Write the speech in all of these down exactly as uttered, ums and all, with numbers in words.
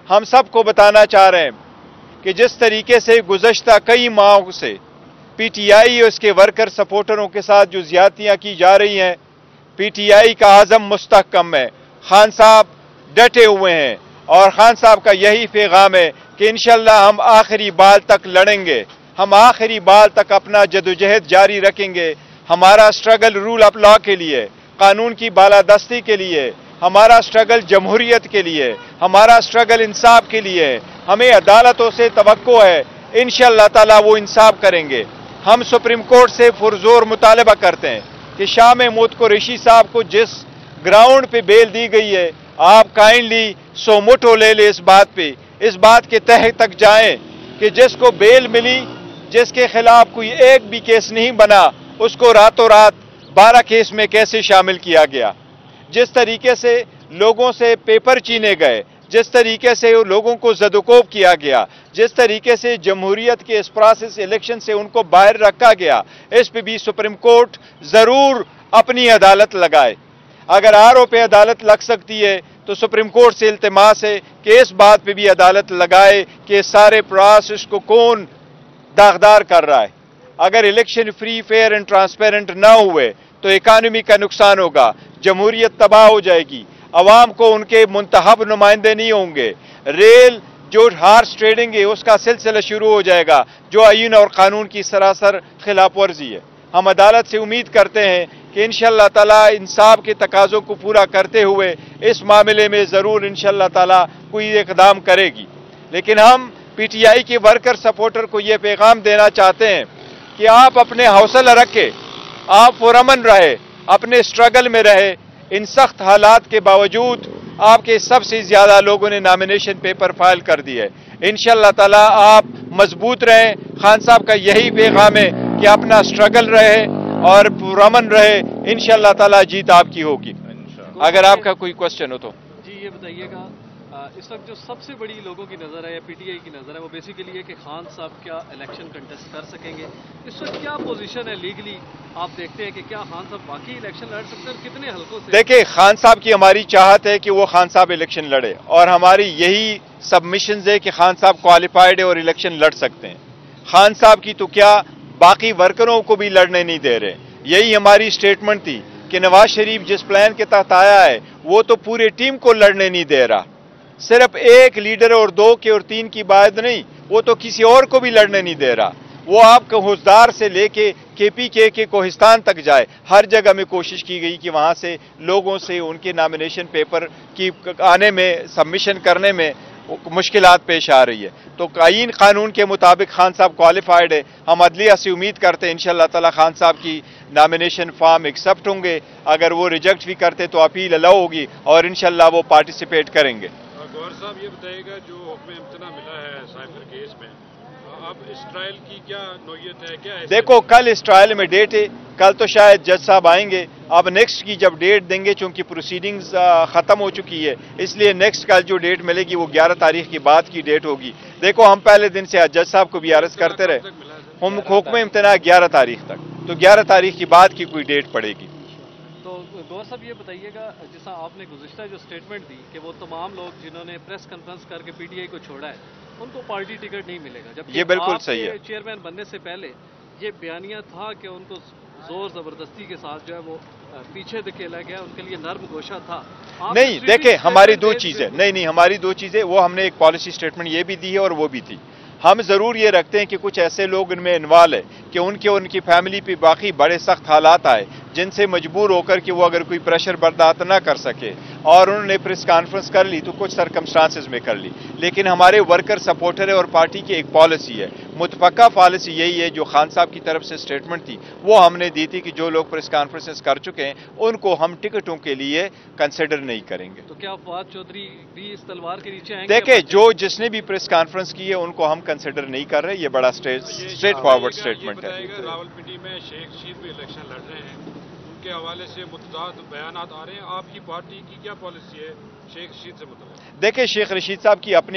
ہم سب کو بتانا چاہ رہے ہیں کہ جس طریقے سے گزشتہ کئی ماہوں سے پی ٹی آئی اور اس کے ورکر سپورٹروں کے ساتھ جو زیادتیاں کی جا رہی ہیں، پی ٹی آئی کا عزم مستحکم ہے، خان صاحب ڈٹے ہوئے ہیں، اور خان صاحب کا یہی پیغام ہے کہ انشاءاللہ ہم آخری بال تک لڑیں گے، ہم آخری بال تک اپنا جدوجہد جاری رکھیں گے۔ ہمارا سٹرگل رول آف لا کے لیے، قانون کی بالادستی کے لیے، ہمارا سٹرگل جمہوریت کے لیے، ہمارا سٹرگل انصاف کے لیے، ہمیں عدالتوں سے توقع ہے انشاءاللہ تعالی وہ انصاف کریں گے۔ ہم سپریم کورٹ سے پرزور مطالبہ کرتے ہیں کہ شاہ محمود قریشی صاحب کو جس گراؤنڈ پہ بیل دی گئی ہے، آپ کائنڈلی سو موٹو لے لے اس بات پہ، اس بات کے تہہ تک جائیں کہ جس کو بیل ملی، جس کے خلاف کوئی ایک بھی کیس نہیں بنا، اس کو راتوں رات بارہ کیس میں کیسے شامل کیا گیا۔ جس طریقے سے لوگوں سے پیپر چینے گئے، جس طریقے سے لوگوں کو زدوکوب کیا گیا، جس طریقے سے جمہوریت کے اس پروسیس الیکشن سے ان کو باہر رکھا گیا، اس پہ بھی سپریم کورٹ ضرور اپنی عدالت لگائے۔ اگر آر او پہ عدالت لگ سکتی ہے تو سپریم کورٹ سے التماس ہے کہ اس بات پہ بھی عدالت لگائے کہ سارے پروسیس کو کون داغدار کر رہا ہے۔ اگر election free, fair and transparent نہ ہوئے تو اکانومی کا نقصان ہوگا، جمہوریت تباہ ہو جائے گی، عوام کو ان کے منتخب نمائندے نہیں ہوں گے، ریل جو ہارس ٹریڈنگ ہے اس کا سلسلہ شروع ہو جائے گا، جو آئین اور قانون کی سراسر خلاف ورزی ہے۔ ہم عدالت سے امید کرتے ہیں کہ انشاءاللہ تعالی انصاف کے تقاضوں کو پورا کرتے ہوئے اس معاملے میں ضرور انشاءاللہ تعالی کوئی اقدام کرے گی۔ لیکن ہم پی ٹی آئی کے ورکر سپورٹر کو یہ پیغام دینا چاہتے ہیں کہ آپ اپنے حوصلہ رکھیں، آپ پرامن رہے، اپنے سٹرگل میں رہے۔ ان سخت حالات کے باوجود آپ کے سب سے زیادہ لوگوں نے نامینیشن پیپر فائل کر دی ہے۔ انشاءاللہ تعالی آپ مضبوط رہیں۔ خان صاحب کا یہی پیغام ہے کہ اپنا سٹرگل رہے اور پرامن رہے، انشاءاللہ تعالی جیت آپ کی ہوگی۔ اگر آپ کا کوئی کوشچن ہو تو جی یہ بتائیے گا، اس وقت جو سب سے بڑی لوگوں کی نظر ہے یا پی ٹی آئی کی نظر ہے وہ بیسیکلی ہے کہ خان صاحب کیا الیکشن کنٹیسٹ کر سکیں گے، اس وقت کیا پوزیشن ہے لیگلی؟ آپ دیکھتے ہیں کہ کیا خان صاحب واقعی الیکشن لڑ سکتے ہیں اور کتنے حلقوں سے؟ دیکھیں، خان صاحب کی ہماری چاہت ہے کہ وہ خان صاحب الیکشن لڑے، اور ہماری یہی سبمیشنز ہے کہ خان صاحب کوالیفائڈ ہے اور الیکشن لڑ سکتے ہیں۔ خان صاحب کی تو کیا، باقی ورکروں کو بھی لڑنے نہیں دے رہے۔ یہی ہماری سٹیٹمنٹ تھی کہ نواز شریف جس پلان کے تحت آیا ہے وہ تو پورے ٹیم کو لڑنے نہیں دے رہا، صرف ایک لیڈر اور دو کے اور تین کی بات نہیں، وہ تو کسی اور کو بھی لڑنے نہیں دے رہا۔ وہ آپ کو حوزدار سے لے کے کے پی کے کے کوہستان تک جائے، ہر جگہ میں کوشش کی گئی کہ وہاں سے لوگوں سے ان کے نامینیشن پیپر کی آنے میں، سبمیشن کرنے میں مشکلات پیش آ رہی ہے۔ تو آئین قانون کے مطابق خان صاحب کوالیفائڈ ہے۔ ہم عدلیہ سے امید کرتے ہیں انشاءاللہ تعالی خان صاحب کی نامینیشن فارم ایکسیپٹ ہوں گے، اگر وہ ریجیکٹ بھی کرتے تو اپیل الاؤ ہوگی اور انشاءاللہ وہ پارٹیسپیٹ کریں گے۔ گوہر صاحب یہ بتائیے گا، جو حکم امتناع ملا ہے سائبر کیس میں، اب اس ٹرائل کی کیا نوعیت ہے؟ کیا ہے؟ دیکھو کل اس ٹرائل میں ڈیٹ ہے، کل تو شاید جج صاحب آئیں گے، اب نیکسٹ کی جب ڈیٹ دیں گے، چونکہ پروسیڈنگز ختم ہو چکی ہے اس لیے نیکسٹ کل جو ڈیٹ ملے گی وہ گیارہ تاریخ کی بعد کی ڈیٹ ہوگی۔ دیکھو ہم پہلے دن سے جج صاحب کو بھی عرض کرتے رہے، ہم حکم امتناع گیارہ تاریخ تک، تو گیارہ تاریخ کی بعد کی کوئی ڈیٹ پڑے گی۔ تو گوہر صاحب یہ بتائیے گا، جیسا آپ نے گزشتہ جو سٹیٹمنٹ دی کہ وہ تمام لوگ جنہوں نے پریس کانفرنس کر کے پی ٹی آئی کو چھوڑا ہے ان کو پارٹی ٹکٹ نہیں ملے گا، جب یہ بالکل صحیح ہے۔ چیئرمین بننے سے پہلے یہ بیانیہ تھا کہ ان کو زور زبردستی کے ساتھ جو ہے وہ پیچھے دھکیلا گیا، ان کے لیے نرم گوشہ تھا۔ نہیں دیکھیں، ہماری دو چیزیں نہیں نہیں ہماری دو چیزیں، وہ ہم نے ایک پالیسی سٹیٹمنٹ یہ بھی دی ہے اور وہ بھی تھی۔ ہم ضرور یہ رکھتے ہیں کہ کچھ ایسے لوگ ان میں انوالو ہے کہ ان کے ان کی فیملی پہ باقی بڑے سخت حالات آئے جن سے مجبور ہو کر کہ وہ اگر کوئی پریشر برداشت نہ کر سکے اور انہوں نے پریس کانفرنس کر لی تو کچھ سرکمسٹانسز میں کر لی، لیکن ہمارے ورکر سپورٹر ہے اور پارٹی کی ایک پالیسی ہے، متفقہ پالیسی یہی ہے جو خان صاحب کی طرف سے سٹیٹمنٹ تھی وہ ہم نے دی تھی کہ جو لوگ پریس کانفرنسز کر چکے ہیں ان کو ہم ٹکٹوں کے لیے کنسیڈر نہیں کریں گے۔ تو کیا فواد چودھری بھی اس تلوار کے نیچے آئیں گے؟ دیکھیں، جو جس نے بھی پریس کانفرنس کی ہے ان کو ہم کنسیڈر نہیں کر رہے، یہ بڑا اسٹریٹ فارورڈ سٹیٹمنٹ ہے۔ راولپنڈی میں شیخ رشید بھی الیکشن لڑ رہے ہیں، ان کے حوالے سے متضاد بیانات آ رہے ہیں، آپ کی پارٹی کی کیا پالیسی ہے شیخ رشید سے متعلق؟ دیکھیں، شیخ رشید صاحب کی اپنی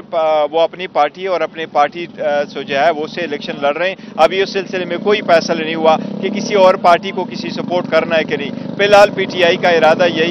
وہ اپنی پارٹی ہے اور اپنی پارٹی سے جو ہے وہ سے الیکشن لڑ رہے ہیں۔ ابھی اس سلسلے میں کوئی فیصلہ نہیں ہوا کہ کسی اور پارٹی کو کسی سپورٹ کرنا ہے کہ نہیں۔ فی الحال پی ٹی آئی کا ارادہ یہی ہے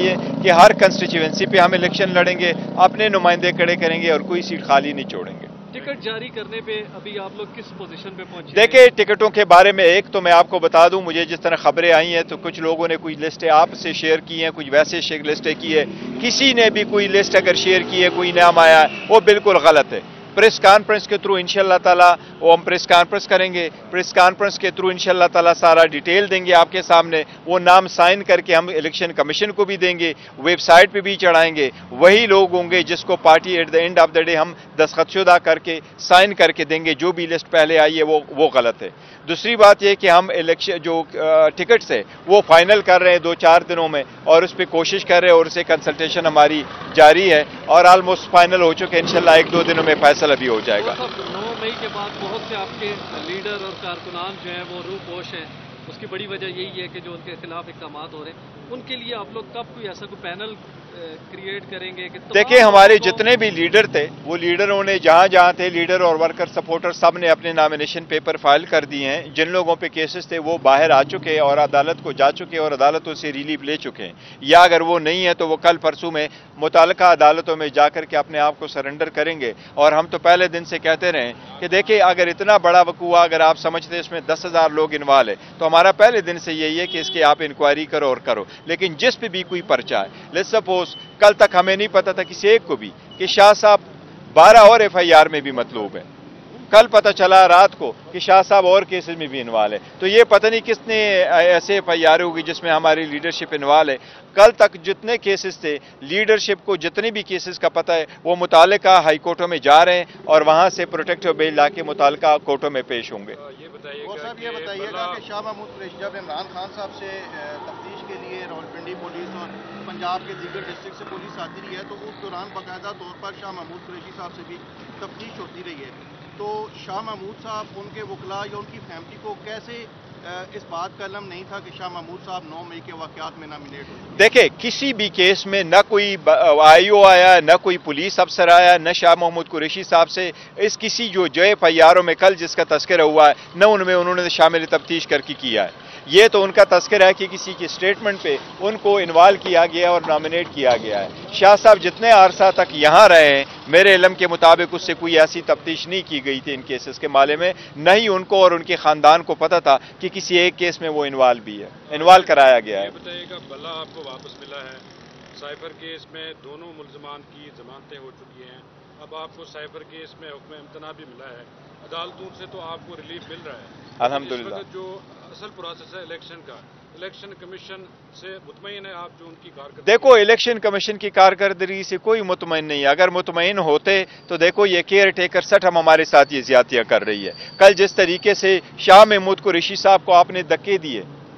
کہ ہر کنسٹیچوئنسی پہ ہم الیکشن لڑیں گے, اپنے نمائندے کھڑے کریں گے اور کوئی سیٹ خالی نہیں چھوڑیں گے. ٹکٹ جاری کرنے پہ ابھی آپ لوگ کس پوزیشن پہ پہنچے؟ دیکھیں ٹکٹوں کے بارے میں ایک تو میں آپ کو بتا دوں, مجھے جس طرح خبریں آئی ہیں تو کچھ لوگوں نے کوئی لسٹیں آپ سے شیئر کی ہیں, کچھ ویسے لسٹیں کی ہے. کسی نے بھی کوئی لسٹ اگر شیئر کی ہے, کوئی نام آیا ہے, وہ بالکل غلط ہے. پریس کانفرنس کے تھرو انشاءاللہ تعالیٰ وہ ہم پریس کانفرنس کریں گے. پریس کانفرنس کے تھرو انشاءاللہ تعالیٰ سارا ڈیٹیل دیں گے آپ کے سامنے. وہ نام سائن کر کے ہم الیکشن کمیشن کو بھی دیں گے, ویب سائٹ پہ بھی چڑھائیں گے. وہی لوگ ہوں گے جس کو party at the end of the day ہم دستخط شدہ کر کے سائن کر کے دیں گے. جو بھی لسٹ پہلے آئی ہے وہ وہ غلط ہے. دوسری بات یہ کہ ہم الیکشن جو ٹکٹس ہے وہ فائنل کر رہے ہیں دو چار دنوں میں, اور اس پہ کوشش کر رہے ہیں, اور اسے کنسلٹیشن ہماری جاری ہے اور آلموسٹ فائنل ہو چکے. انشاءاللہ ایک دو دنوں میں فیصلہ بھی ہو جائے گا. نو مئی کے بعد بہت سے آپ کے لیڈر اور کارکنان جو ہیں وہ روح پوش ہیں. اس کی بڑی وجہ یہی ہے کہ جو ان کے خلاف اقدامات ہو رہے ہیں, ان کے لیے آپ لوگ کب کوئی ایسا کوئی پینل کریٹ کریں گے کہ دیکھیں ہمارے جتنے بھی لیڈر تھے وہ لیڈروں نے جہاں جہاں تھے لیڈر اور ورکر سپورٹر سب نے اپنے نامینیشن پیپر فائل کر دیے ہیں. جن لوگوں پہ کیسز تھے وہ باہر آ چکے اور عدالت کو جا چکے اور عدالتوں سے ریلیف لے چکے ہیں, یا اگر وہ نہیں ہے تو وہ کل پرسوں میں متعلقہ عدالتوں میں جا کر کے اپنے آپ کو سرنڈر کریں گے. اور ہم تو پہلے دن سے کہتے رہے کہ دیکھیں اگر اتنا بڑا وقوع اگر آپ سمجھتے اس میں دس ہزار لوگ انوالو ہے تو ہمارا پہلے دن سے یہی ہے کہ اس کے آپ انکوائری کرو اور کرو. لیکن جس پہ بھی کوئی پرچہ ہے, لیٹس سپوز کل تک ہمیں نہیں پتا تھا کسی ایک کو بھی کہ شاہ صاحب بارہ اور ایف آئی آر میں بھی مطلوب ہے. کل پتہ چلا رات کو کہ شاہ صاحب اور کیسز میں بھی انوال ہے. تو یہ پتہ نہیں کس نے ایسے ایف آئی آر ہوگی جس میں ہماری لیڈرشپ انوال ہے. کل تک جتنے کیسز تھے لیڈرشپ کو جتنے بھی کیسز کا پتہ ہے وہ متعلقہ ہائی کورٹوں میں جا رہے ہیں اور وہاں سے پروٹیکٹیو بیل لا کے متعلقہ کورٹوں میں پیش ہوں گے. یہ بتائیے اور صاحب یہ بتائیے گا کہ شاہ محمود قریشی جب عمران خان صاحب سے تفتیش کے لیے راولپنڈی پولیس اور پنجاب کے دیگر ڈسٹرکٹ سے پولیس آتی رہی ہے تو اس دوران باقاعدہ طور پر شاہ محمود قریشی صاحب سے بھی تفتیش ہوتی رہی ہے. تو شاہ محمود صاحب ان کے وکلاء یا ان کی فیملی کو کیسے اس بات کا علم نہیں تھا کہ شاہ محمود صاحب نو مئی کے واقعات میں نامینیٹ ہو؟ دیکھیں کسی بھی کیس میں نہ کوئی آئی او آیا, نہ کوئی پولیس افسر آیا, نہ شاہ محمود قریشی صاحب سے اس کسی جو جو ایف آئی آروں میں کل جس کا تذکرہ ہوا ہے نہ ان میں انہوں نے شامل تفتیش کر کے کیا ہے. یہ تو ان کا تذکرہ ہے کہ کسی کی اسٹیٹمنٹ پہ ان کو انوالو کیا گیا اور نامینیٹ کیا گیا ہے. شاہ صاحب جتنے عرصہ تک یہاں رہے ہیں میرے علم کے مطابق اس سے کوئی ایسی تفتیش نہیں کی گئی تھی ان کیسز کے معاملے میں, نہ ہی ان کو اور ان کے خاندان کو پتہ تھا کہ کسی ایک کیس میں وہ انوالو بھی ہے, انوالو کرایا گیا ہے. یہ بتائیے گا بلہ آپ کو واپس ملا ہے, سائفر کیس میں دونوں ملزمان کی ضمانتیں ہو چکی ہیں, اب آپ کو سائفر کیس میں حکم امتناع بھی ملا ہے, عدالتوں سے تو آپ کو ریلیف مل رہا ہے. الحمدللہ جو اصل پروسیس ہے الیکشن کا, الیکشن کمیشن سے مطمئن ہے آپ جو ان کی کارکردگی؟ دیکھو الیکشن کمیشن کی کارکردگی سے کوئی مطمئن نہیں ہے. اگر مطمئن ہوتے تو دیکھو یہ کیئر ٹیکر سٹ ہم ہمارے ساتھ یہ زیادتیاں کر رہی ہے. کل جس طریقے سے شاہ محمود قریشی صاحب کو آپ نے دھکے دیے,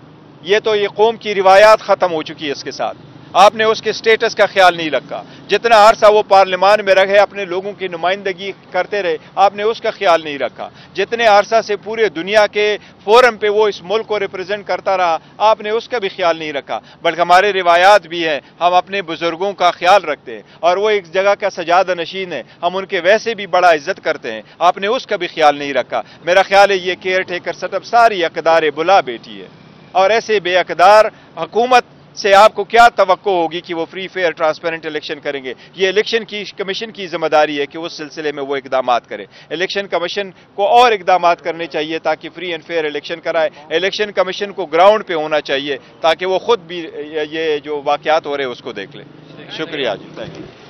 یہ تو یہ قوم کی روایات ختم ہو چکی ہے. اس کے ساتھ آپ نے اس کے سٹیٹس کا خیال نہیں رکھا. جتنا عرصہ وہ پارلیمان میں رہے اپنے لوگوں کی نمائندگی کرتے رہے آپ نے اس کا خیال نہیں رکھا. جتنے عرصہ سے پورے دنیا کے فورم پہ وہ اس ملک کو ریپرزینٹ کرتا رہا آپ نے اس کا بھی خیال نہیں رکھا. بلکہ ہمارے روایات بھی ہیں, ہم اپنے بزرگوں کا خیال رکھتے ہیں اور وہ ایک جگہ کا سجادہ نشین ہے, ہم ان کے ویسے بھی بڑا عزت کرتے ہیں, آپ نے اس کا بھی خیال نہیں رکھا. میرا خیال ہے یہ کیئر ٹیکر سٹ اب ساری اقدار بلا بیٹی ہے, اور ایسے بے اقدار حکومت سے آپ کو کیا توقع ہوگی کہ وہ فری فیئر ٹرانسپیرنٹ الیکشن کریں گے؟ یہ الیکشن کی کمیشن کی ذمہ داری ہے کہ اس سلسلے میں وہ اقدامات کرے. الیکشن کمیشن کو اور اقدامات کرنے چاہیے تاکہ فری اینڈ فیئر الیکشن کرائے. الیکشن کمیشن کو گراؤنڈ پہ ہونا چاہیے تاکہ وہ خود بھی یہ جو واقعات ہو رہے ہیں اس کو دیکھ لے. شکریہ جی, تھینک یو.